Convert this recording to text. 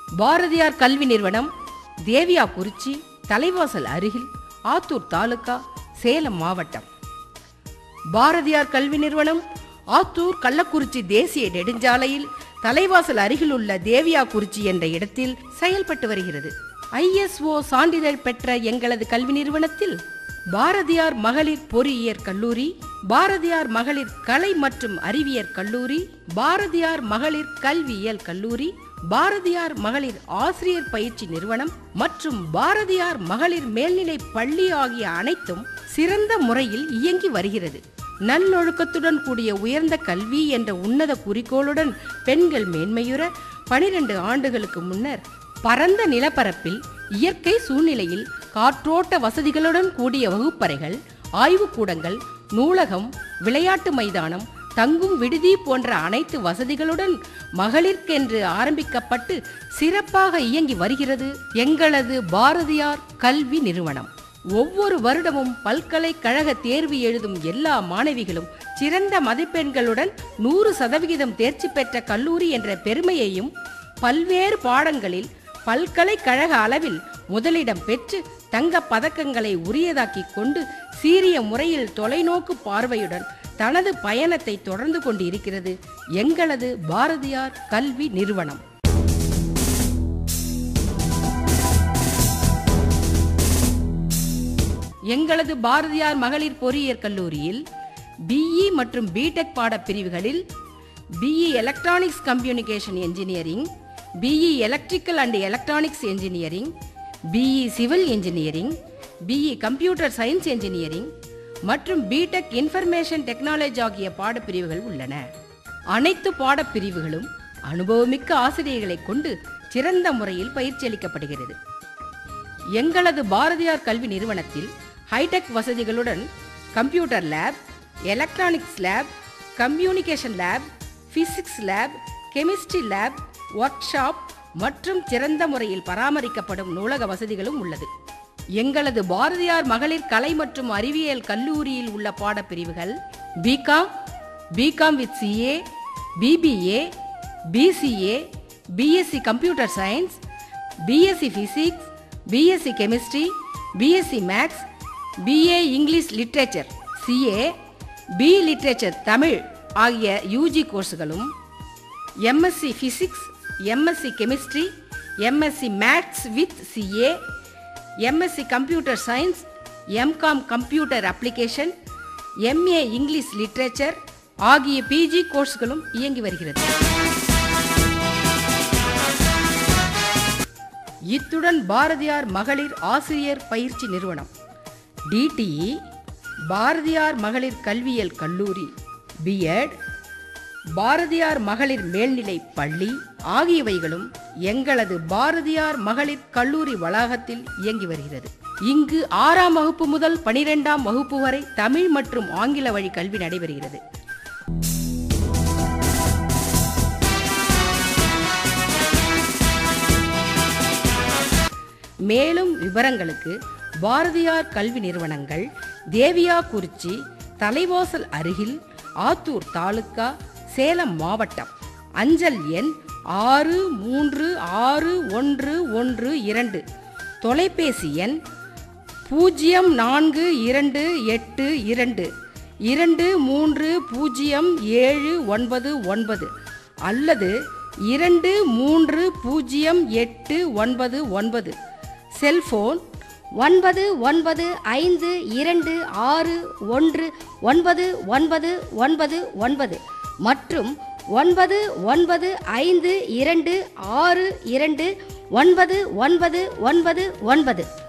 பாரதியார் கல்வி நிறுவனம் தேவியாக்குறிச்சி, தலைவாசல் அருகில், ஆத்தூர் தாலுகா, சேலம் மாவட்டம். பாரதியார் கல்வி நிறுவனம் ஆத்தூர் கள்ளக்குறிச்சி தேசிய நெடுஞ்சாலையில் தலைவாசல் அருகில் உள்ள தேவியாக்குறிச்சி என்ற இடத்தில் செயல்பட்டு வருகிறது. ISO சான்றிதழ் பெற்ற எங்களது கல்வி நிறுவனத்தில் பாரதியார் மகளிர் பொறியியற் கல்லூரி, பாரதியார் மகளிர் கலை மற்றும் அறிவியற் கல்லூரி, பாரதியார் மகளிர் கல்வியியல் கல்லூரி, பாரதியார் மகளிர் ஆசிரியர் பயிற்சி நிறுவனம் மற்றும் பாரதியார் மகளிர் மேல்நிலை பள்ளி ஆகிய அனைத்தும் சிறந்த முறையில் இயங்கி வருகிறது. நல்லொழுக்கத்துடன் கூடிய உயர்ந்த கல்வி என்ற உன்னத குறிக்கோளுடன் பெண்கள் மேன்மையுற 12 ஆண்டுகளுக்கு முன்னர் பரந்த நிலப்பரப்பில் இயற்கை சூழ்நிலையில் காற்றோட்ட வசதிகளுடன் கூடிய வகுப்பறைகள், ஆய்வுக்கூடங்கள், நூலகம், விளையாட்டு மைதானம், தங்கும் விடுதி போன்ற அனைத்து வசதிகளுடன் மகளிர்க்கென்று ஆரம்பிக்கப்பட்டு சிறப்பாக இயங்கி வருகிறது எங்களது பாரதியார் கல்வி நிறுவனம். ஒவ்வொரு வருடமும் பல்கலைக்கழக தேர்வு எழுதும் எல்லா மாணவிகளும் சிறந்த மதிப்பெண்களுடன் 100% தேர்ச்சி பெற்ற கல்லூரி என்ற பெருமையையும், பல்வேறு பாடங்களில் பல்கலைக்கழக அளவில் முதலிடம் பெற்று தங்க பதக்கங்களை உரியதாக்கி கொண்டு சீரிய முறையில் தொலைநோக்கு பார்வையுடன் தனது பயணத்தை தொடர்ந்து கொண்டிருக்கிறது எங்களது பாரதியார் கல்வி நிறுவனம். எங்களது பாரதியார் மகளிர் பொறியியற் கல்லூரியில் BE மற்றும் BTech பாடப்பிரிவுகளில் BE electronics communication engineering, BE electrical and electronics engineering, BE civil engineering, BE computer science engineering மற்றும் BTech இன்ஃபர்மேஷன் டெக்னாலஜி ஆகிய பாடப்பிரிவுகள் உள்ளன. அனைத்து பாடப்பிரிவுகளும் அனுபவமிக்க ஆசிரியர்களை கொண்டு சிறந்த முறையில் பயிற்சி அளிக்கப்படுகிறது. எங்களது பாரதியார் கல்வி நிறுவனத்தில் ஹைடெக் வசதிகளுடன் computer lab, electronics lab, communication lab, physics lab, chemistry lab, workshop மற்றும் சிறந்த முறையில் பராமரிக்கப்படும் நூலக வசதிகளும் உள்ளது. எங்களது பாரதியார் மகளிர் கலை மற்றும் அறிவியல் கல்லூரியில் உள்ள பாடப்பிரிவுகள் BCom with CA, BBA, BCA, BSc computer science, BSc physics, BSc chemistry, BSc maths, BA English literature CA, B literature Tamil ஆகிய UG கோர்ஸ்களும், MSc physics, MSc chemistry, MSc maths with CA, MSc computer science, MCom computer application, MA English literature ஆகிய PG கோர்ஸ்களும் இயங்கி வருகிறது. இத்துடன் பாரதியார் மகளிர் ஆசிரியர் பயிற்சி நிறுவனம் DTE, பாரதியார் மகளிர் கல்வியியல் கல்லூரி B.Ed, பாரதியார் மகளிர் மேல்நிலை பள்ளி ஆகியவைகளும் எங்களது பாரதியார் மகளிர் கல்லூரி வளாகத்தில் இயங்கி வருகிறது. இங்கு 6ஆம் வகுப்பு முதல் 12ஆம் வகுப்பு வரை தமிழ் மற்றும் ஆங்கில வழி கல்வி நடைபெறுகிறது. மேலும் விவரங்களுக்கு பாரதியார் கல்வி நிறுவனங்கள் தேவியாக்குறிச்சி, தலைவாசல் அருகில், ஆத்தூர் தாலுகா, சேலம் மாவட்டம். அஞ்சல் எண் 63612, தொலைபேசி எண் 0482230799 அல்லது 230899. செல்போன் 9952261999 மற்றும் 995262299999.